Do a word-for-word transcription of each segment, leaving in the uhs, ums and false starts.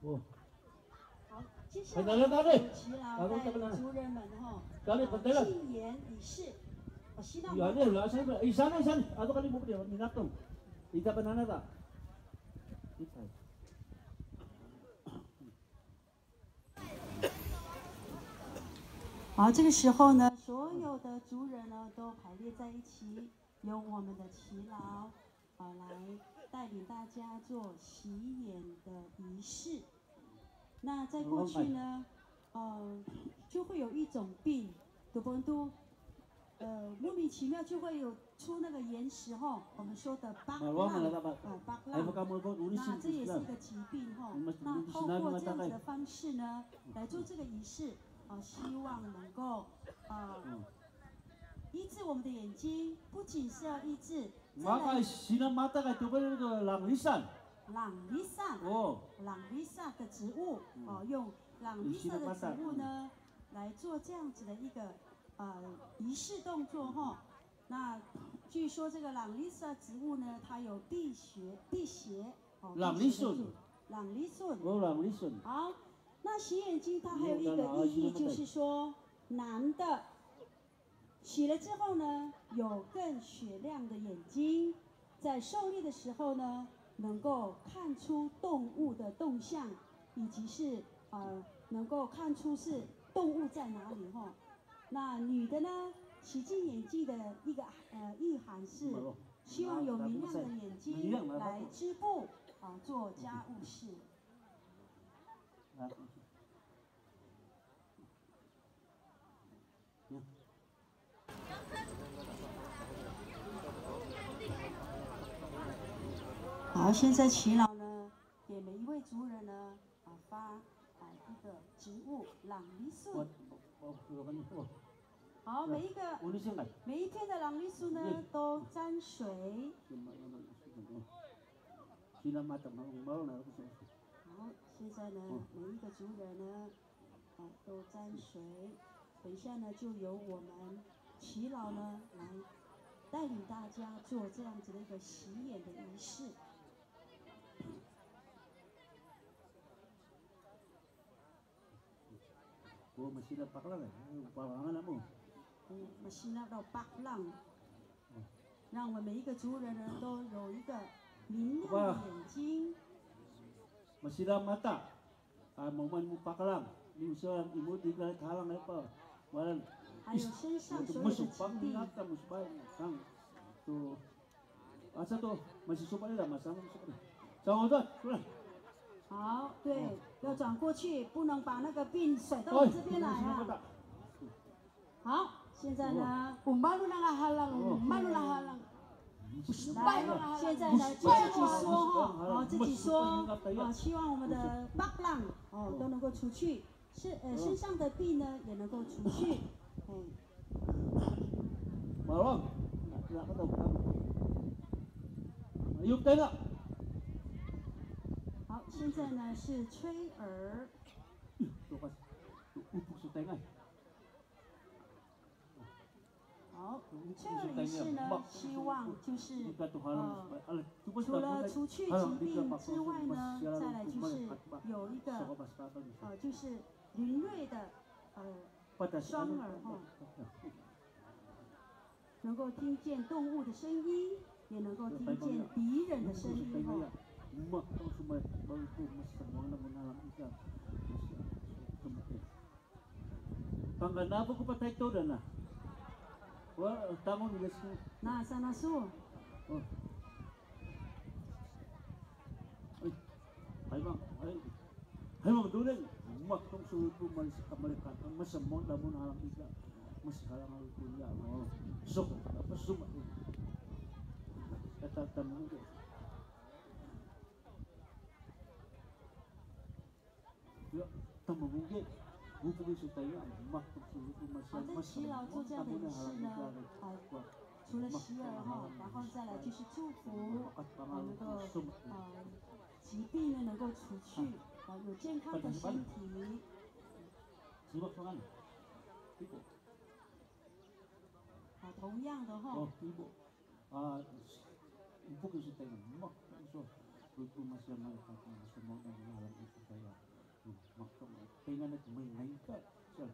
哦。 好，接下来耆老带领族人们哈，祭言仪式。希腊。 Ya ni lah sana, eh sana sana, atau kali mau dia ni nak tu, kita banana tak? 好，这个时候呢，所有的族人呢都排列在一起，由我们的耆老啊来带领大家做洗眼的仪式。那在过去呢，呃，就会有一种病，多本都。 呃，莫名其妙就会有出那个岩石哈，我们说的巴浪，啊巴浪，那这也是一个疾病哈。那透过这样子的方式呢，来做这个仪式啊，希望能够啊医治我们的眼睛，不仅是要医治。 Maka sinar mata kay coba itu langlisan。 朗丽萨，哦，朗丽萨的植物哦，用朗丽萨的植物呢来做这样子的一个。 呃，仪式动作哈，那据说这个朗丽莎植物呢，它有辟邪、辟邪哦。 朗丽顺， 朗丽顺， 哦，朗丽顺。 好，那洗眼睛它还有一个意义，就是说男的洗了之后呢，有更雪亮的眼睛，在狩猎的时候呢，能够看出动物的动向，以及是呃，能够看出是动物在哪里哈。 那女的呢？洗净眼睛的一个呃意涵是希望有明亮的眼睛来织布啊，做家务事。好，现在耆老呢，给每一位族人呢啊发啊一个植物朗丽树。 好，每一个每一片的朗丽树呢都沾水。好，现在呢每一个族人呢啊都沾水。等一下呢就由我们耆老呢来带领大家做这样子的一个洗眼的仪式。 Oh masih ada pak lang, balangan kamu. 嗯，masih ada pak lang， 让我们每一个族人呢都有一个明亮的眼睛。 Masih ada mata, ah momen mu pak lang, ni usaha ibu tiga halang apa, malam. 还有身上所有的疾病。 Sang tu, asa tu masih sopan dah masang sopan. Jangan tu, sudah. 好，对，要转过去，不能把那个病甩到我这边来啊。好，现在呢，我马路那个哈浪，马路那哈浪，来，现在呢就自己说哈，哦，自己说，哦，希望我们的巴浪哦都能够除去，是呃身上的病呢也能够除去，哎。 Malam, nak kata kamu. Yuk tengok. 好，现在呢是吹耳。好，吹耳仪式呢，希望就是呃，除了除去疾病之外呢，再来就是有一个呃，就是灵锐的呃双耳哈，能够听见动物的声音，也能够听见敌人的声音哈。 Mak tu semua baru tu masa mana mana alam kita. Panggan apa ko patay to dah na. Wah, tamu ni guys. Nah, sana su. Oh. Ay, ay bang, ay. Ay bang dulu. Mak tu suruh tu masih kamalekat. Masa mana mana alam kita. Masih halang alam kuliah. Oh, sok apa semua. Kata tamu tu. 好，在耆老做这样的仪式呢，啊，除了洗耳哈，然后再来就是祝福，啊，能够啊疾病呢能够除去，啊，有健康的身体。啊，同样的哈。 啊，不可是这个嘛，说，如果嘛是那个什么的，那个是这样。 tinggal nak main ke, so,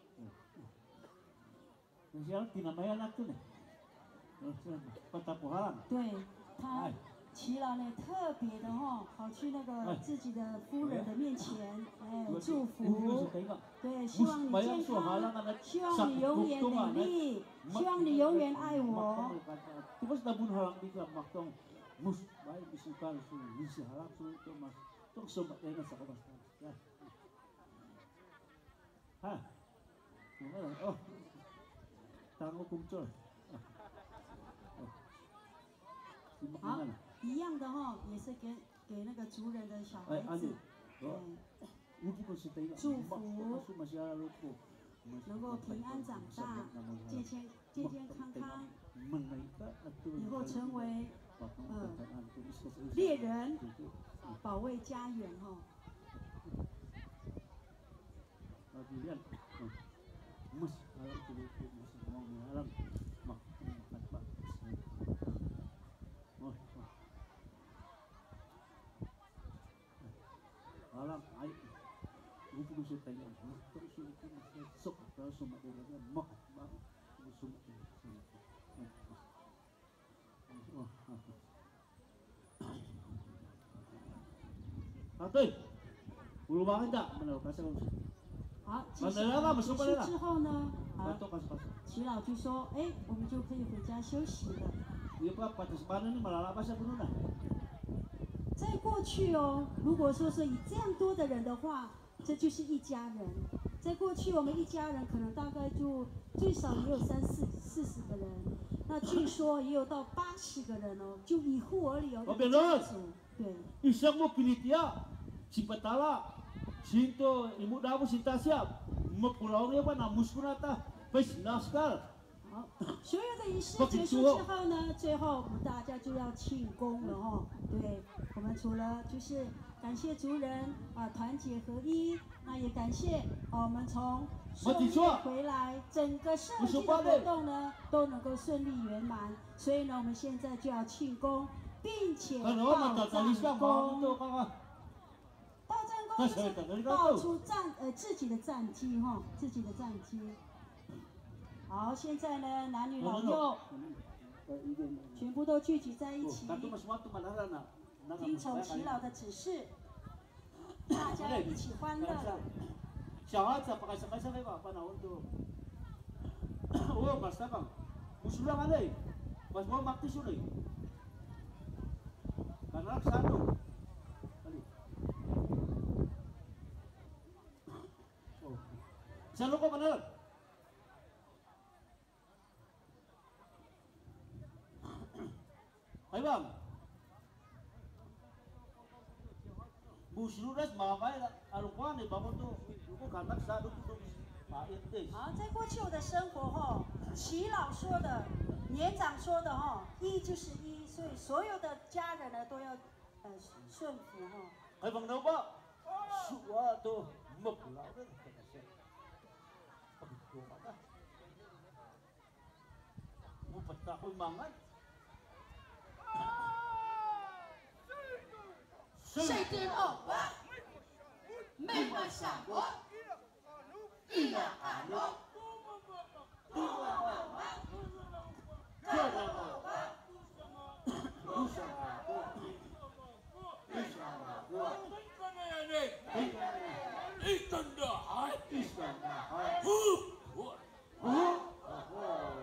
sekarang tinggal main anak tu ni, patapuhan. 对他。 齐老呢特别的哈、哦，跑去那个自己的夫人的面前，哎，祝福，对，希望你健康，希望你永远美丽，希望你永远爱我。 Terus tabun harang tiga maktong mus baik disukai su misi harang su itu mas tong sobat dengan sahabat ya. Ha, oh, tangan kuncul. 好，一样的哈、哦，也是给给那个族人的小孩子，对，祝福能够平安长大，健健健健康康，以后成为呃猎人，保卫家园哈、哦。 alam ai upu su tai ya su su su sok ta su ma de ya mak ba su啊对，五八的，没有，开始。 好，结束之后呢，啊，齐老就说，哎，我们就可以回家休息了。 在过去哦，如果说是以这样多的人的话，这就是一家人。在过去，我们一家人可能大概就最少也有三四四十个人，那据说也有到八十个人哦，就一户而已哦，一家族。对。 Isang mo pinitia, si Patala, sinto ibu dabu si Tasya, mo pulau ni apa namus kunata, pes naskal. 好，所有的仪式结束之后呢，最后我们大家就要庆功了哦。对，我们除了就是感谢族人啊团结合一，那也感谢我们从狩猎回来，整个社会的活动呢都能够顺利圆满。所以呢，我们现在就要庆功，并且报战功。报战功就是报出战呃自己的战绩哈、哦，自己的战绩。 好，现在呢，男女老幼全部都聚集在一起，听从齐老的指示，大家一起欢乐。 小孩子pakai sekali-sekali pak, apa nak untuk? Oh, mas bang, musuh ada, mas mau mati sudah. Karena satu, kali. Oh, selalu kau benar. Hai bang, musluras mamai alukuan ni bangun tu, aku kanak satu tu tu 好，在过去我的生活哈，齐老说的，年长说的哈，一就是一，所以所有的家人呢都要呃顺服哈。 Hai bang tahu pak, suatu muklah tu, mu petak pun mangan. 谁的老爸？没我想过，一两俺喽，不我我我，这个我我，不想我，不想我，一等的海，一等的海，呼我呼哦，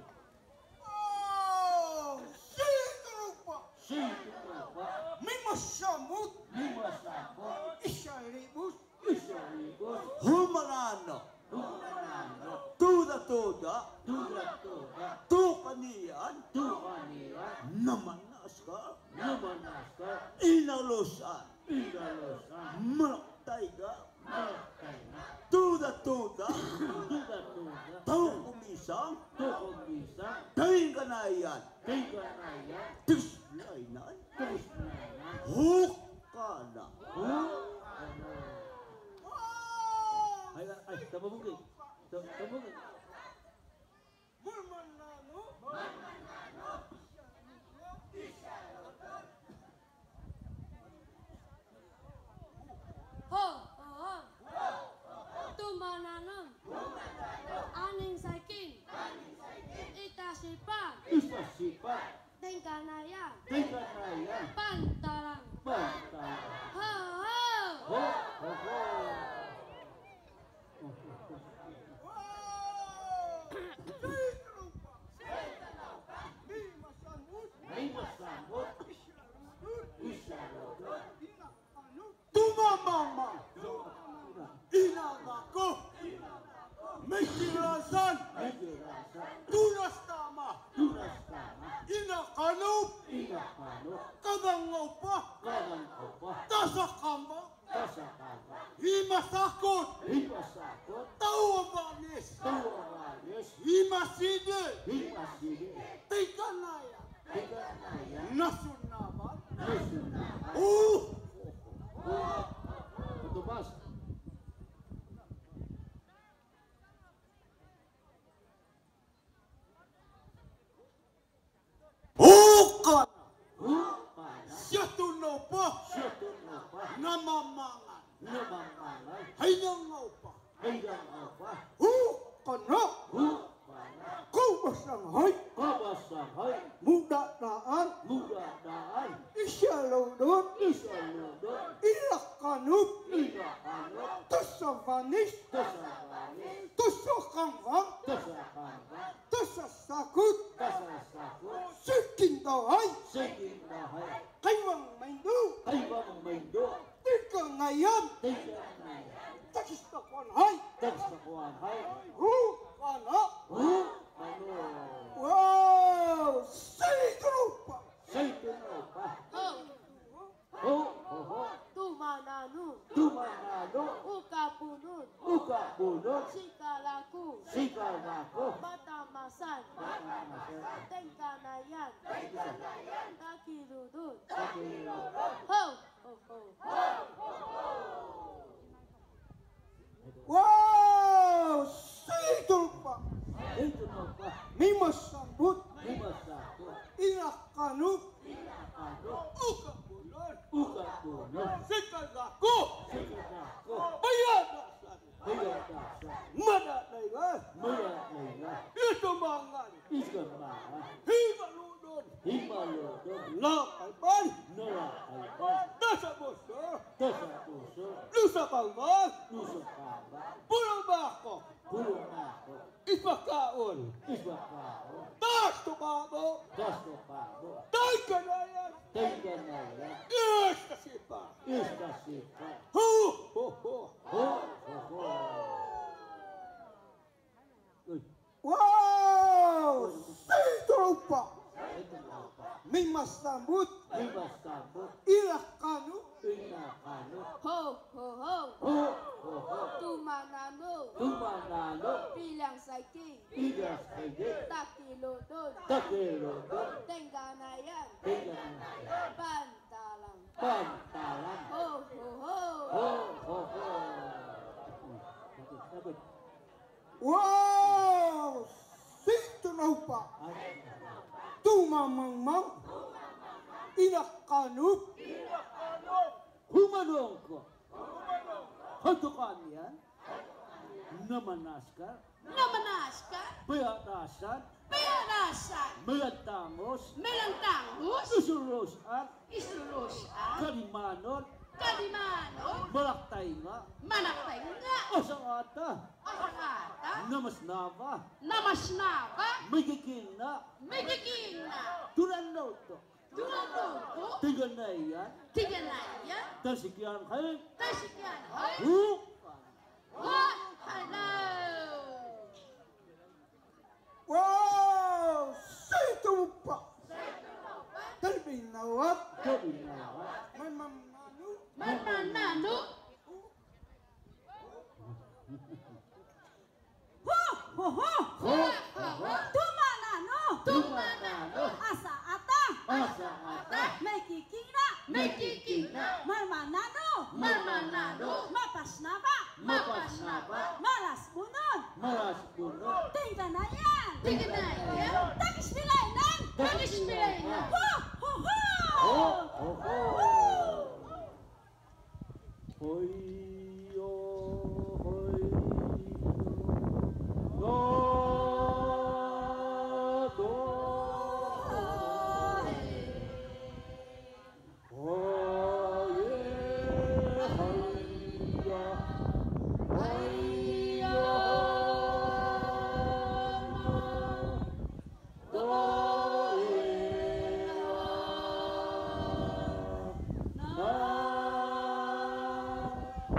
谁的老爸？谁的老爸？ Mimasamut, mimasamut, isaribus, isaribus, humanano, humanano, tuda tuda, tuda tuda, tukanian, tukanian, namanaska, namanaska, inalusan, inalusan, malaktaiga, malaktaiga, tuda tuda, tuda tuda, tukumisang, tukumisang, tinganayan, tinganayan, tislainan, tislainan. Hukana. Hukana. Ayo, ayo, coba mungkin. Coba mungkin. Bermanano. Bermanano. Ho, ho, ho. Ho, ho, ho. Lima sambut. Tumamama. Inagaku. Mikirasan. Tunastama. Inakanup. Kadangaupa. Tasakamba. Himasakot. Tauabanis. Himaside. Tikanaya. Nasunaman. Uh. Patubas. Bukan. Upana. Syatunopa. Syatunopa. Namamangan. Namamangan. Hayangopa. Hayangopa. Hukana. Upana. Kubasanghay. Kabasanghay. Mudadaan. Mudadaan. Isyaludon. Isaludon. Ilakanup. Ilakanot. Tasavanis. Tasavanis. Tasakangwang. Tasakangwang. Tasasakut. Tasasakot. Sikindahay. Sikindahay. Kaywang maindu. Kaywang maindo. Tika ngayon. Tiga naya. Takistakonhay. Tagsakuanhay. Hukana. Upano. Wow! Saytrupa. Saytunopa. Ho, Ho, ho, ho. tumananu, Tumanalo. ukapunun, Ukabunot. sikalaku, Sikalako. batamasan, tengkanayan, kakiludun. Ho, ho, ho. Wow! Saytrupa. Saytunopa. Mimasambut. Limasako. Inakanup. Ano? Ukabulon. Ukabunot. Sikalaku. Sikalako. Bayadasan. Hayadasa. Madadayan. Mayalaya. Itumangan. Iskamaha. Himaludon. Himalodon. Lakaipan. Nalakaipan. Nasaboso. Tasapuso. Lusakangman. Nusakama. Pulabako. Pulunako. Ipakaon. Isbakao. Tas tukabo. Tasopabo. Tay kanayan. Tenganaya. Yes, kasipa. Iskasipa. Ho, ho, ho. Ho, ho, ho. Uy, Wow! Saytrupa. ito na pa. May masambut. Limasako. Ilakanu. Inakano. Ho, ho, ho. Ho, ho, ho. Tumananu, Tumanalo. bilang saking, Igas kayo. takiludun, Takilodon. tengkanayan, Tenganaya. pantalang. Pantalan. Ho, ho, ho. Ho, ho, ho. Sakit, sakit. Wow! Saytrupa. Ay, Tumamangmang. Ilakanup. humanong ko. Hatukan yan. Namanaskar. Namanaskar, Bayatasan. payanasan, Melantangos. melantangus, Isurusan. isulusan, Kalimanon. kalimanon, Malaktainga. manaktenga, Osangata. asakata, Namasnava. namasnava, Magigina. megigina, Turanoto. dulaluto, Tiganayan. tiganaya, Tasikyan kayo. tasikyan, hoy, Hukan. wah, hello. Wow! Saytrupa. Talbinawat. Kabinawa. May mamnanu. Mananano, Ho, ho, ho. Ho, ho, ho. Tumanano. Tumanalo. Asa ata. Asangata. Mekikira. megigina, Marmanano. mananano, Mapasnaba. Mapasnaba. Malas bunod. Maras puno. Tingkanayan. tiganaya, Takis bilainan. tagisbilena, Ho, ho, ho. Ho, ho, ho. Ho,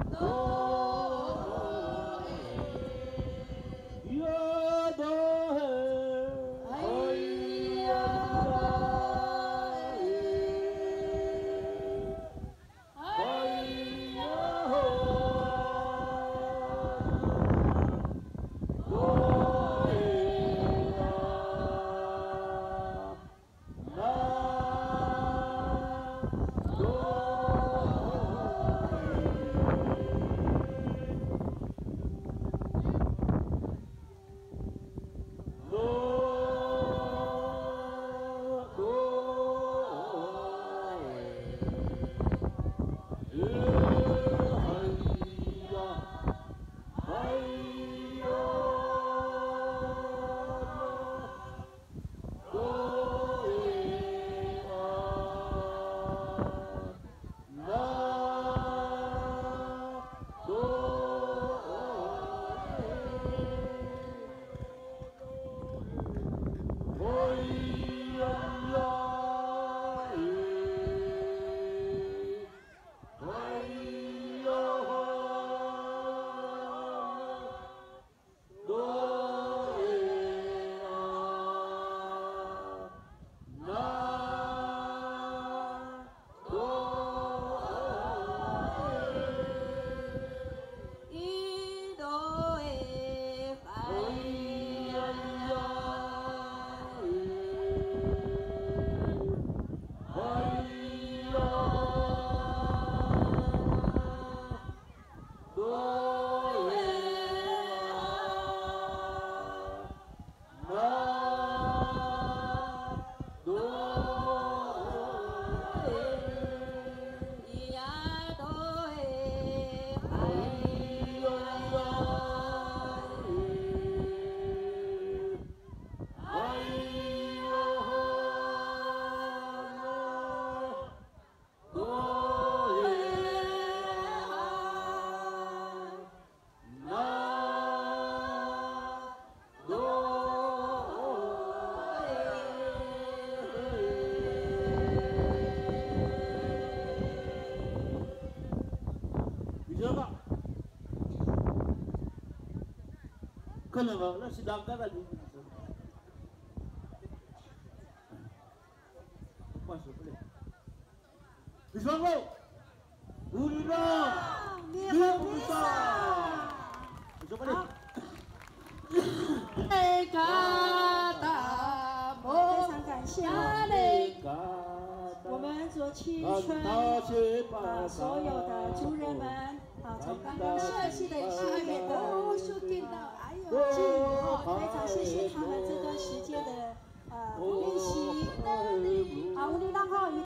Kenapa? Lah sedangkan lagi. Masuk boleh. Bismillah. Udah. Dia bisa. Masuk boleh. 非常感谢我们左青春啊所有的族人们啊，从刚刚设计的系列的进啊，非常谢谢他们这段时间的呃练习。好，我们让浩宇。